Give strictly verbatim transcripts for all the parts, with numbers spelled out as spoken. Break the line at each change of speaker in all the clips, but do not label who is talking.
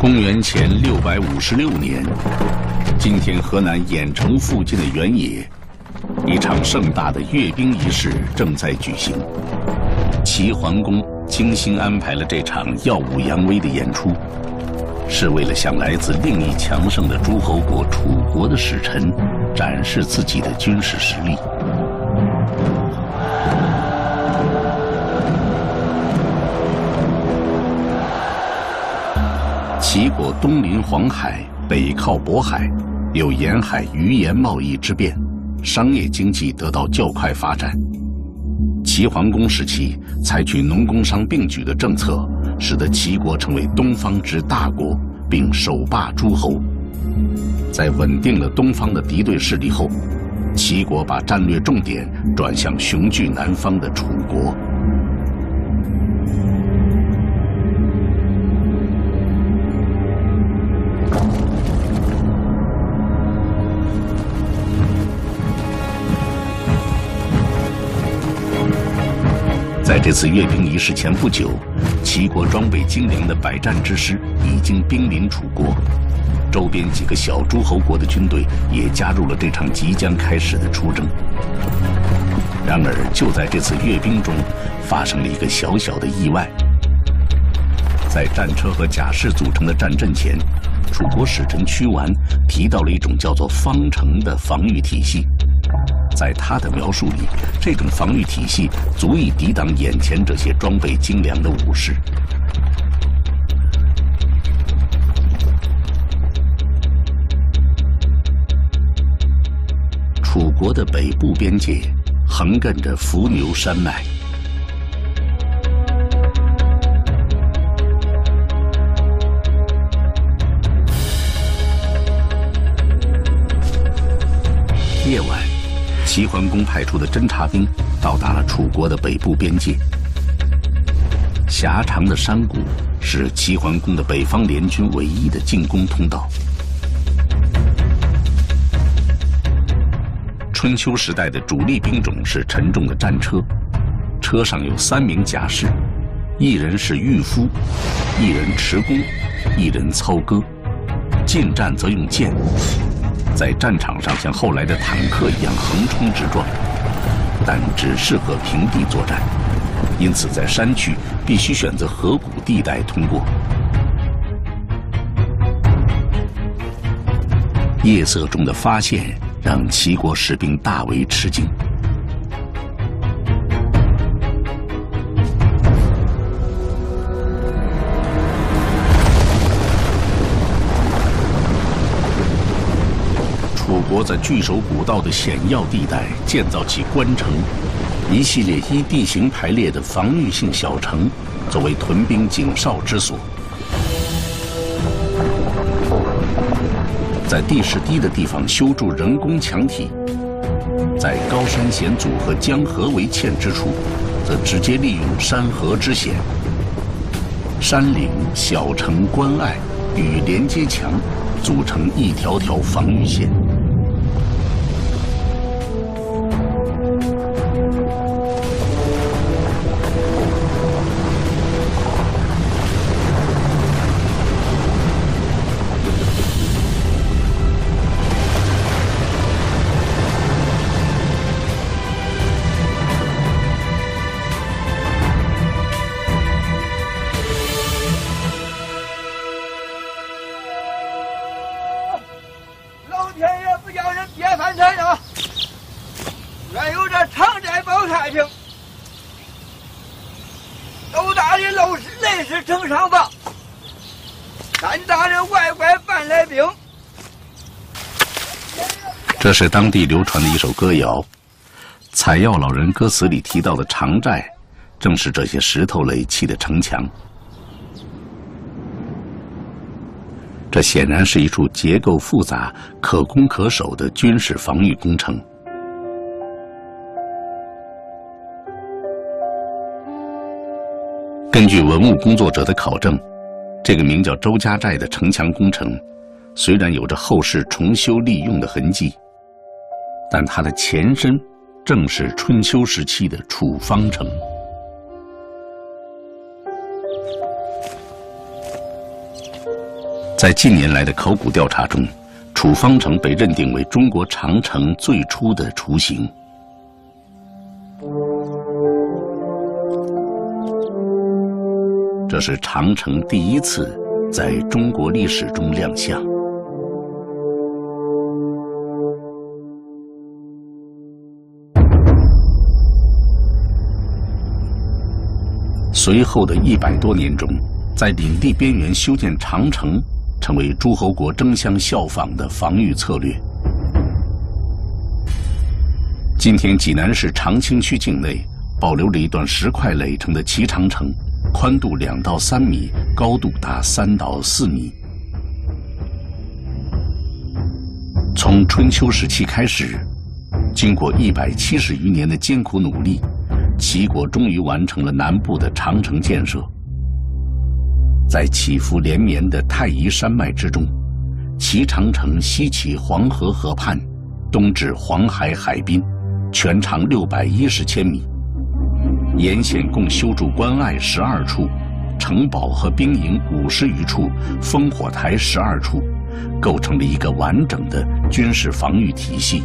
公元前六百五十六年，今天河南兖城附近的原野，一场盛大的阅兵仪式正在举行。齐桓公精心安排了这场耀武扬威的演出，是为了向来自另一强盛的诸侯国楚国的使臣展示自己的军事实力。齐国东临黄海，北靠渤海，有沿海鱼盐贸易之便，商业经济得到较快发展。齐桓公时期采取农工商并举的政策，使得齐国成为东方之大国，并首霸诸侯。在稳定了东方的敌对势力后，齐国把战略重点转向雄踞南方的楚国。在这次阅兵仪式前不久，齐国装备精良的百战之师已经兵临楚国，周边几个小诸侯国的军队也加入了这场即将开始的出征。然而，就在这次阅兵中，发生了一个小小的意外。在战车和甲士组成的战阵前，楚国使臣屈完提到了一种叫做方城的防御体系。在他的描述里，这种防御体系足以抵挡眼前这些装备精良的武士。楚国的北部边界横亘着伏牛山脉，夜晚，齐桓公派出的侦察兵到达了楚国的北部边界。狭长的山谷是齐桓公的北方联军唯一的进攻通道。春秋时代的主力兵种是沉重的战车，车上有三名甲士，一人是御夫，一人持弓，一人操戈。近战则用剑，在战场上像后来的坦克一样横冲直撞，但只适合平地作战，因此在山区必须选择河谷地带通过。夜色中的发现让齐国士兵大为吃惊。楚国在据守古道的险要地带建造起关城，一系列依地形排列的防御性小城，作为屯兵警哨之所。在地势低的地方修筑人工墙体，在高山险阻和江河为堑之处，则直接利用山河之险。山岭、小城、关隘与连接墙组成一条条防御线。这是当地流传的一首歌谣，采药老人歌词里提到的长寨，正是这些石头垒砌的城墙。这显然是一处结构复杂、可攻可守的军事防御工程。根据文物工作者的考证，这个名叫周家寨的城墙工程，虽然有着后世重修利用的痕迹，但它的前身正是春秋时期的楚方城。 在近年来的考古调查中，楚方城被认定为中国长城最初的雏形。这是长城第一次在中国历史中亮相。随后的一百多年中，在领地边缘修建长城，成为诸侯国争相效仿的防御策略。今天，济南市长清区境内保留了一段石块垒成的齐长城，宽度两到三米，高度达三到四米。从春秋时期开始，经过一百七十余年的艰苦努力，齐国终于完成了南部的长城建设。在起伏连绵的太夷山脉之中，齐长城西起黄河河畔，东至黄海海滨，全长六百一十千米。沿线共修筑关隘十二处，城堡和兵营五十余处，烽火台十二处，构成了一个完整的军事防御体系。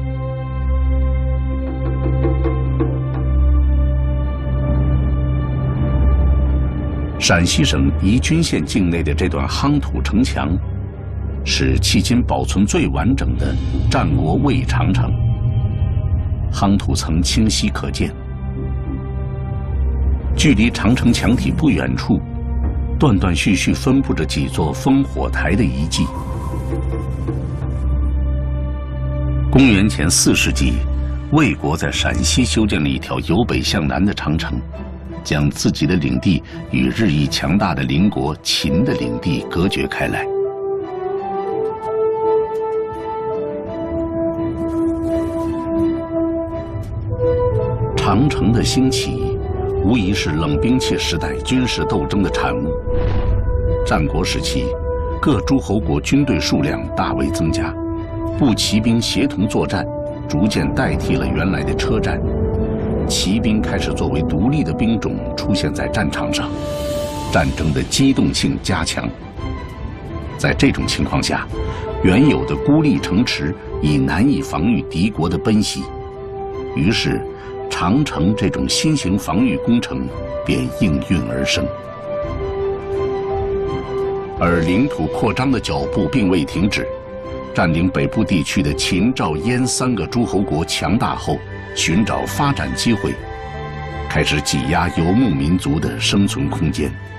陕西省宜君县境内的这段夯土城墙，是迄今保存最完整的战国魏长城。夯土层清晰可见，距离长城墙体不远处，断断续续分布着几座烽火台的遗迹。公元前四世纪，魏国在陕西修建了一条由北向南的长城，将自己的领地与日益强大的邻国秦的领地隔绝开来。长城的兴起，无疑是冷兵器时代军事斗争的产物。战国时期，各诸侯国军队数量大为增加，步骑兵协同作战，逐渐代替了原来的车战。骑兵开始作为独立的兵种出现在战场上，战争的机动性加强。在这种情况下，原有的孤立城池已难以防御敌国的奔袭，于是长城这种新型防御工程便应运而生。而领土扩张的脚步并未停止，占领北部地区的秦、赵、燕三个诸侯国强大后，寻找发展机会，开始挤压游牧民族的生存空间。